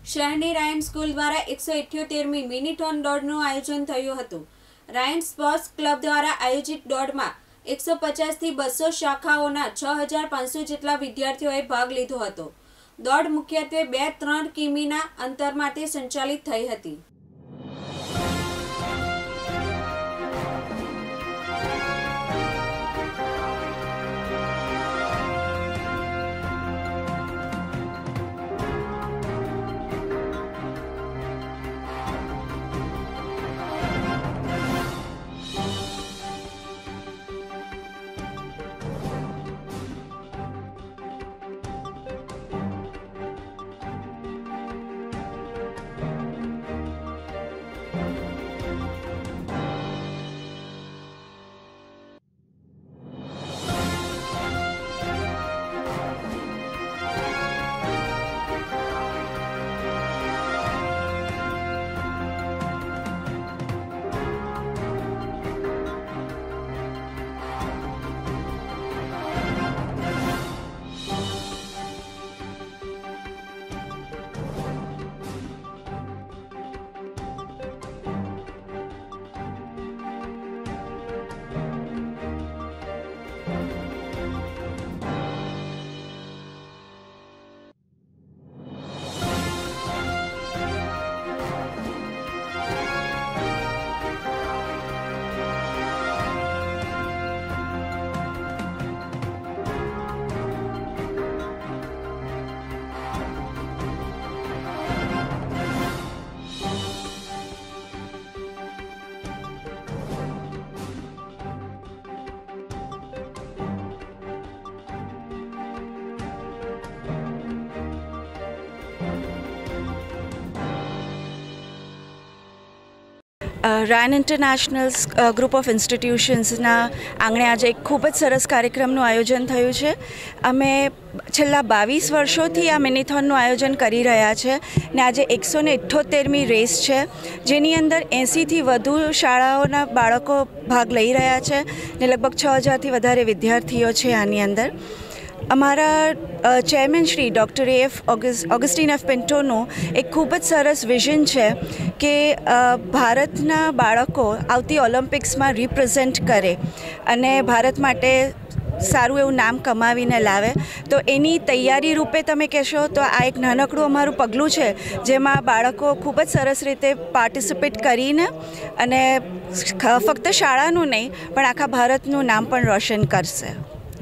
શહેરની Ryan school દ્વારા 178મી મિનિથોન દોડનું આયોજન થયું હતું। રાયન સ્પોર્ટ્સ ક્લબ દ્વારા આયોજિત દોડમાં 150થી 200 શાખાઓના 6500 જેટલા વિદ્યાર્થીઓએ ભાગ લીધો હતો। દોડ મુખ્યત્વે 2-3 કિમીના અંતર માટે સંચાલિત થઈ હતી। રાયન ઇન્ટરનેશનલ ગ્રુપ ઓફ ઇન્સ્ટિટ્યુશન્સના આંગણે આજે એક ખૂબ જ સરસ કાર્યક્રમનું આયોજન થયું છે। અમે છેલ્લા 22 વર્ષોથી આ મિનિથોનનું આયોજન કરી રહ્યા છે ને આજે 178મી રેસ છે, જેની અંદર 80થી વધુ શાળાઓના બાળકો ભાગ લઈ રહ્યા છે ને લગભગ 6000થી વધારે વિદ્યાર્થીઓ છે આની અંદર। અમારા chairman Shri doctor Augustine F પિન્ટોનું એક ખૂબ જ સરસ વિઝન છે કે ભારતના બાળકો આવતી ઓલિમ્પિક્સમાં રિપ્રેઝેન્ટ કરે અને ભારત માટે સારું એવું નામ કમાવીને લાવે। તો એની તૈયારી રૂપે તમે કહેશો તો આ એક નાનકડું અમારું પગલું છે, જેમાં બાળકો ખૂબ જ સરસ રીતે પાર્ટિસિપેટ કરીને અને ફક્ત શાળાનું નહીં પણ આખા ભારતનું નામ પણ રોશન કરશે।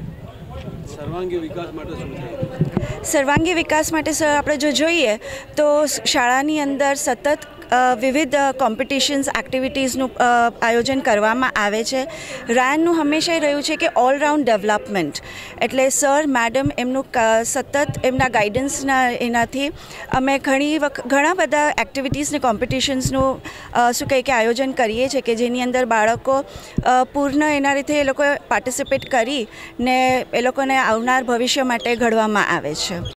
સર્વાંગી વિકાસ માટે સર આપણે જો જોઈએ તો શાળાની અંદર સતત વિવિધ કોમ્પિટિશન્સ એક્ટિવિટીઝનું આયોજન કરવામાં આવે છે। રાયનનું હંમેશા રહ્યું છે કે ઓલરાઉન્ડ ડેવલપમેન્ટ, એટલે સર મેડમ એમનું સતત એમના ગાઈડન્સના એનાથી અમે ઘણા બધા એક્ટિવિટીઝ ને કોમ્પિટિશન્સનું આયોજન કરીએ છીએ કે જેની અંદર બાળકો પૂર્ણ એના રીતે એ લોકો પાર્ટિસિપેટ કરી ને એ લોકોને આવનાર ભવિષ્ય માટે ઘડવામાં આવે છે।